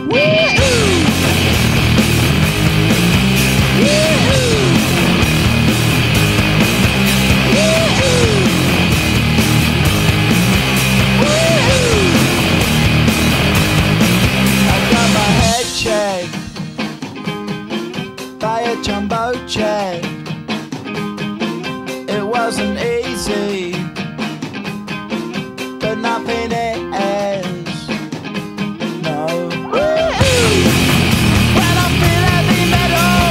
Jumbo jet. It wasn't easy, but nothing is. No. When I feel heavy metal,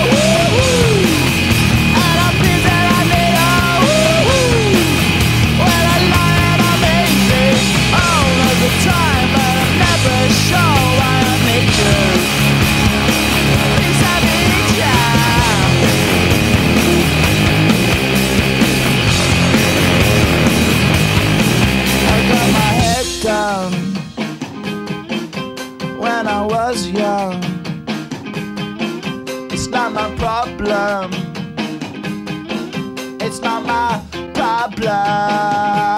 and I feel that I need when I lie and I'm easy all of the time, but I'm never sure why I need you. Please I need you. Down when I was young. It's not my problem. It's not my problem.